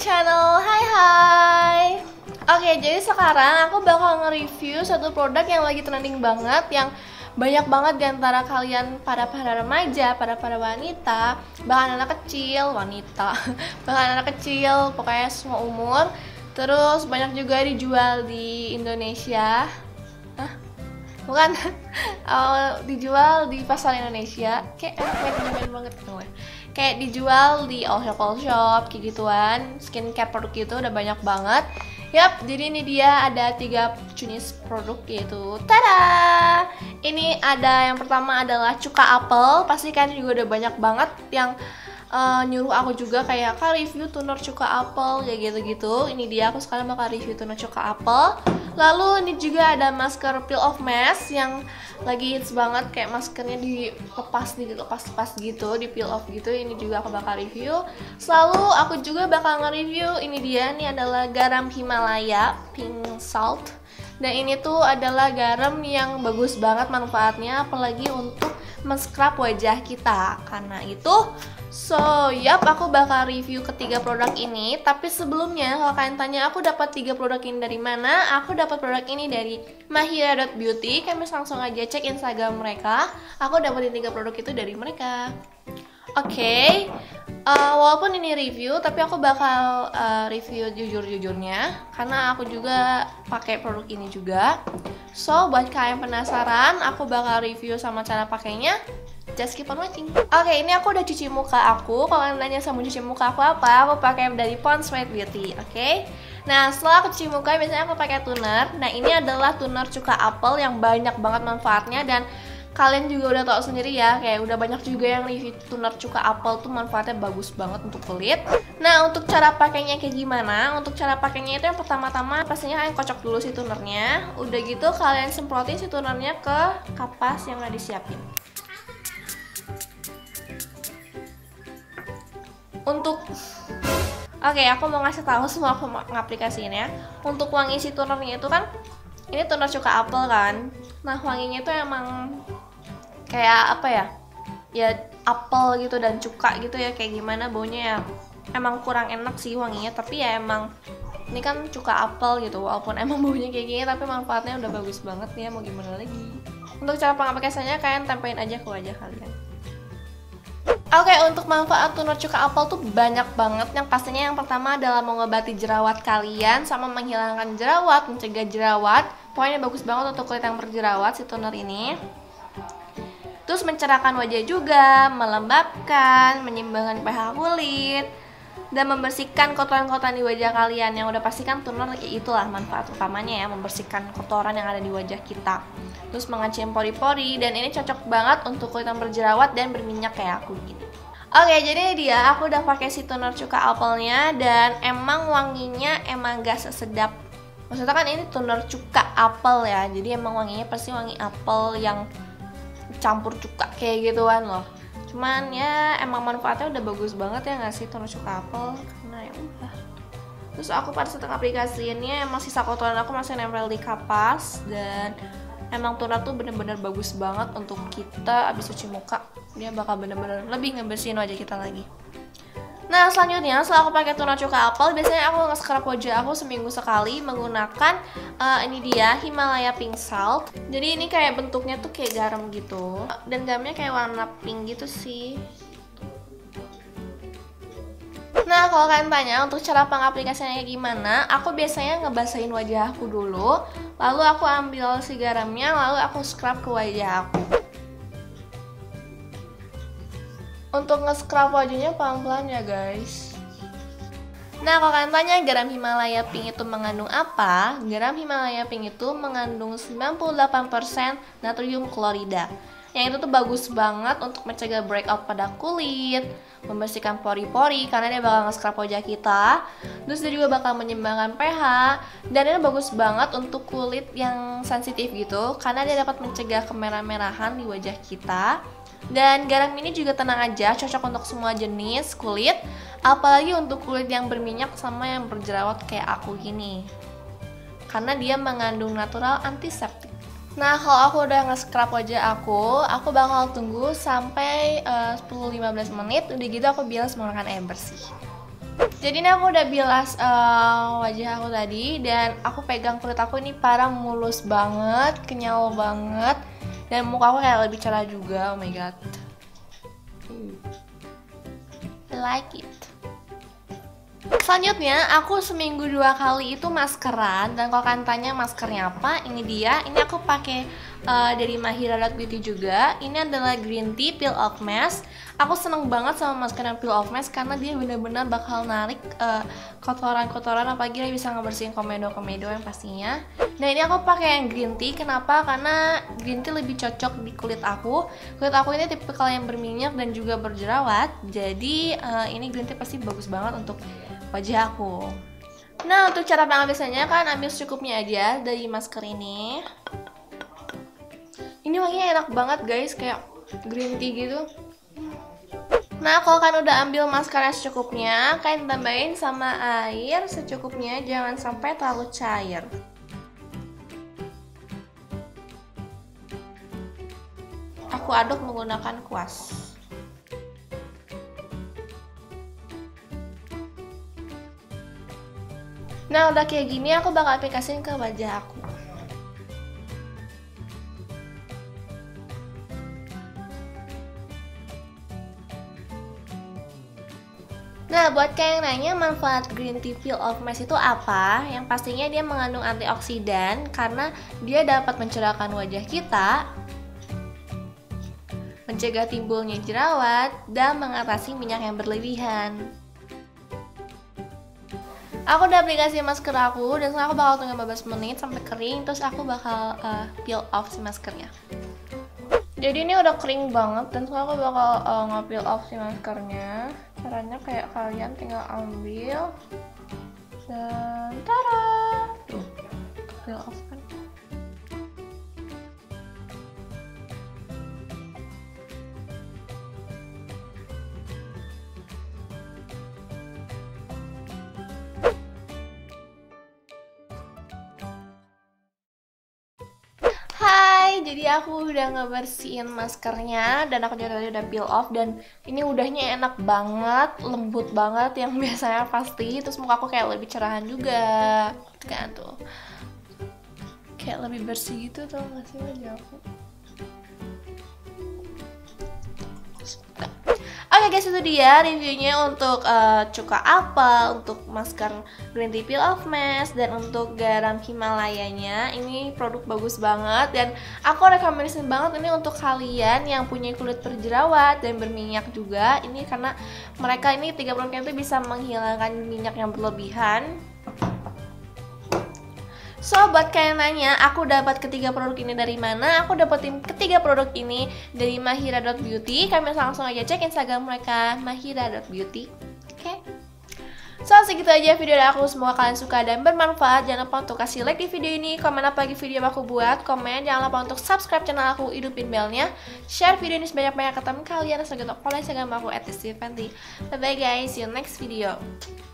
channel. Hai. Oke, jadi sekarang aku bakal nge-review satu produk yang lagi trending banget, yang banyak banget diantara kalian para remaja, para wanita, bahkan anak kecil, bahkan anak kecil, pokoknya semua umur. Terus banyak juga dijual di Indonesia. Bukan, dijual di pasar Indonesia. Kayak main banget gue. Kayak dijual di all shop kayak gituan. Skincare produk itu udah banyak banget. Yap, jadi ini dia ada 3 jenis produk yaitu tada! Ini ada yang pertama adalah cuka apel. Pasti kan juga udah banyak banget yang nyuruh aku juga kayak Kak review toner cuka apel kayak gitu-gitu. Ini dia, aku sekarang bakal review toner cuka apel. Lalu ini juga ada masker peel off mask yang lagi hits banget, kayak maskernya dilepas gitu, di peel off gitu. Ini juga aku bakal review. Selalu aku juga bakal nge-review ini dia, ini adalah garam Himalaya pink salt. Dan ini tuh adalah garam yang bagus banget manfaatnya, apalagi untuk men-scrub wajah kita. Karena itu, aku bakal review ketiga produk ini. Tapi sebelumnya, kalau kalian tanya aku dapat 3 produk ini dari mana, aku dapat produk ini dari mahira.beauty. Kalian bisa langsung aja cek Instagram mereka. Aku dapetin 3 produk itu dari mereka. Oke, walaupun ini review, tapi aku bakal review jujur-jujurnya karena aku juga pakai produk ini juga. So, buat kalian penasaran, aku bakal review sama cara pakainya. Just keep on watching. Oke, ini aku udah cuci muka aku. Kalau kalian nanya sama cuci muka aku apa, aku pakai dari Pond's White Beauty. Oke. Nah, setelah aku cuci muka, biasanya aku pakai toner. Nah, ini adalah toner cuka apel yang banyak banget manfaatnya, dan kalian juga udah tahu sendiri ya, kayak udah banyak juga yang review toner cuka apel tuh manfaatnya bagus banget untuk kulit. Nah, untuk cara pakainya kayak gimana? Untuk cara pakainya itu yang pertama-tama pastinya kalian kocok dulu si tonernya. Udah gitu kalian semprotin si tonernya ke kapas yang udah disiapin. Oke, aku mau ngasih tahu semua aku ngaplikasiin ya. Untuk wangi si tonernya itu kan, ini toner cuka apel kan. Nah, wanginya itu emang kayak apa ya? Ya apel gitu dan cuka gitu ya, kayak gimana baunya ya. Emang kurang enak sih wanginya, tapi ya emang ini kan cuka apel gitu. Walaupun emang baunya kayak gini, tapi manfaatnya udah bagus banget ya, mau gimana lagi. Untuk cara pengaplikasiannya kalian tempelin aja ke wajah kalian. Oke, untuk manfaat toner cuka apel tuh banyak banget. Yang pastinya yang pertama adalah mengobati jerawat kalian sama menghilangkan jerawat, mencegah jerawat. Pokoknya bagus banget untuk kulit yang berjerawat si toner ini. Terus mencerahkan wajah juga, melembabkan, menyeimbangkan pH kulit, dan membersihkan kotoran-kotoran di wajah kalian. Yang udah pastikan toner itulah manfaat utamanya ya, membersihkan kotoran yang ada di wajah kita. Terus mengecil pori-pori, dan ini cocok banget untuk kulit yang berjerawat dan berminyak kayak aku gini. Oke, jadi dia aku udah pakai si toner cuka apelnya, dan emang wanginya emang gak sesedap. Maksudnya kan ini toner cuka apel ya, jadi emang wanginya pasti wangi apel yang campur cuka kayak gituan loh. Cuman ya emang manfaatnya udah bagus banget ya nggak sih toner cuka apel, karena ya udah. Terus aku pada saat aplikasiinnya emang sisa kotoran aku masih nempel di kapas, dan emang toner tuh bener-bener bagus banget untuk kita abis cuci muka. Dia bakal bener-bener lebih ngebersihin wajah kita lagi. Nah, selanjutnya setelah aku pakai toner cuka apel, biasanya aku nge-scrub wajah aku seminggu sekali menggunakan ini dia Himalaya pink salt. Jadi ini kayak bentuknya tuh kayak garam gitu, dan garamnya kayak warna pink gitu sih. Nah, kalau kalian tanya untuk cara pengaplikasiannya gimana, aku biasanya ngebasahin wajah aku dulu, lalu aku ambil si garamnya, lalu aku scrub ke wajah aku. Untuk nge-scrub wajahnya pelan-pelan ya guys. Nah, kalau kalian tanya garam Himalaya pink itu mengandung apa? Garam Himalaya pink itu mengandung 98% natrium klorida. Yang itu tuh bagus banget untuk mencegah breakout pada kulit, membersihkan pori-pori karena dia bakal nge-scrub wajah kita. Terus dia juga bakal menyeimbangkan pH, dan ini bagus banget untuk kulit yang sensitif gitu karena dia dapat mencegah kemerah-merahan di wajah kita. Dan garam ini juga tenang aja, cocok untuk semua jenis kulit, apalagi untuk kulit yang berminyak sama yang berjerawat kayak aku gini, karena dia mengandung natural antiseptik. Nah, kalau aku udah nge-scrub wajah aku bakal tunggu sampai 10-15 menit. Udah gitu aku bilas menggunakan air bersih. Jadi ini aku udah bilas wajah aku tadi, dan aku pegang kulit aku ini parah mulus banget, kenyal banget, dan muka aku kayak lebih cerah juga. Oh my god, I like it. Selanjutnya aku seminggu 2 kali itu maskeran, dan kalau kalian tanya maskernya apa, ini dia. Ini aku pakai dari Mahira Beauty juga. Ini adalah Green Tea Peel Off Mask. Aku seneng banget sama masker yang Peel Off Mask karena dia benar-benar bakal narik kotoran-kotoran, apalagi dia bisa ngebersihin komedo-komedo yang pastinya. Nah ini aku pakai yang Green Tea. Kenapa? Karena Green Tea lebih cocok di kulit aku. Kulit aku ini tipikal yang berminyak dan juga berjerawat. Jadi ini Green Tea pasti bagus banget untuk wajah aku. Nah untuk cara pengambilannya kan ambil secukupnya aja dari masker ini. Ini wanginya enak banget guys, kayak green tea gitu. Nah kalau kalian udah ambil maskernya secukupnya, kalian tambahin sama air secukupnya, jangan sampai terlalu cair. Aku aduk menggunakan kuas. Nah udah kayak gini, aku bakal aplikasiin ke wajah aku. Nah, buat kalian yang nanya manfaat Green Tea Peel Off Mask itu apa? Yang pastinya dia mengandung antioksidan karena dia dapat mencerahkan wajah kita, mencegah timbulnya jerawat, dan mengatasi minyak yang berlebihan. Aku udah aplikasi masker aku, dan sekarang aku bakal tunggu 15 menit sampai kering, terus aku bakal peel off si maskernya. Jadi ini udah kering banget, dan sekarang aku bakal nge-peel off si maskernya. Caranya kayak kalian tinggal ambil dan tada, tuh peel off kan. Jadi aku udah ngebersihin maskernya, dan aku juga udah peel off, dan ini udahnya enak banget, lembut banget yang biasanya pasti. Terus muka aku kayak lebih cerahan juga kan, tuh kayak lebih bersih gitu, tau gak sih wajah aku. Oke guys, itu dia reviewnya untuk cuka apel, untuk masker Green Tea Peel Off Mask, dan untuk garam Himalayanya. Ini produk bagus banget, dan aku rekomendasiin banget ini untuk kalian yang punya kulit berjerawat dan berminyak juga. Ini karena mereka ini 3 produk itu bisa menghilangkan minyak yang berlebihan. So, buat kalian nanya, aku dapat ketiga produk ini dari mana? Aku dapetin ketiga produk ini dari Mahira.beauty. Kalian langsung aja cek Instagram mereka, Mahira.beauty. Oke? So, segitu aja video dari aku. Semoga kalian suka dan bermanfaat. Jangan lupa untuk kasih like di video ini, komen apa lagi video yang aku buat, komen. Jangan lupa untuk subscribe channel aku, hidupin belnya, share video ini sebanyak-banyak ke teman kalian, dan follow Instagram aku @tistifanti. Bye bye guys, see you next video.